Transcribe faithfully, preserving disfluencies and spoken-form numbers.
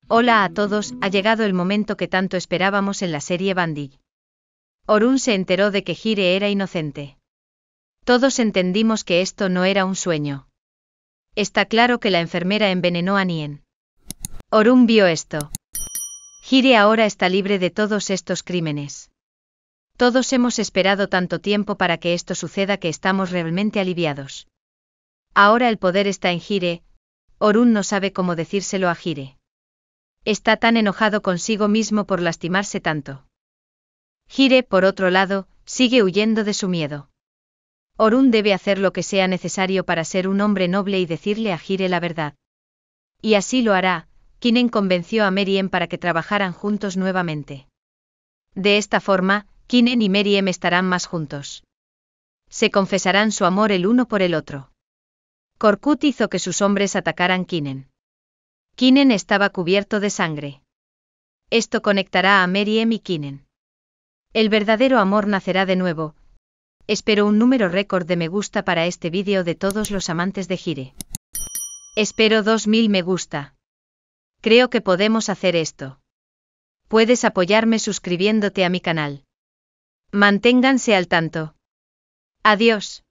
Hola a todos, ha llegado el momento que tanto esperábamos en la serie Bandy. Orun se enteró de que Hire era inocente. Todos entendimos que esto no era un sueño. Está claro que la enfermera envenenó a Nien. Orun vio esto. Hire ahora está libre de todos estos crímenes. Todos hemos esperado tanto tiempo para que esto suceda que estamos realmente aliviados. Ahora el poder está en Hire. Orun no sabe cómo decírselo a Hire. Está tan enojado consigo mismo por lastimarse tanto. Hire, por otro lado, sigue huyendo de su miedo. Orun debe hacer lo que sea necesario para ser un hombre noble y decirle a Hire la verdad. Y así lo hará. Kinen convenció a Meriem para que trabajaran juntos nuevamente. De esta forma, Kinen y Meriem estarán más juntos. Se confesarán su amor el uno por el otro. Korkut hizo que sus hombres atacaran Kinen. Kinen estaba cubierto de sangre. Esto conectará a Meriem y Kinen. El verdadero amor nacerá de nuevo. Espero un número récord de me gusta para este vídeo de todos los amantes de Hire. Espero dos mil me gusta. Creo que podemos hacer esto. Puedes apoyarme suscribiéndote a mi canal. Manténganse al tanto. Adiós.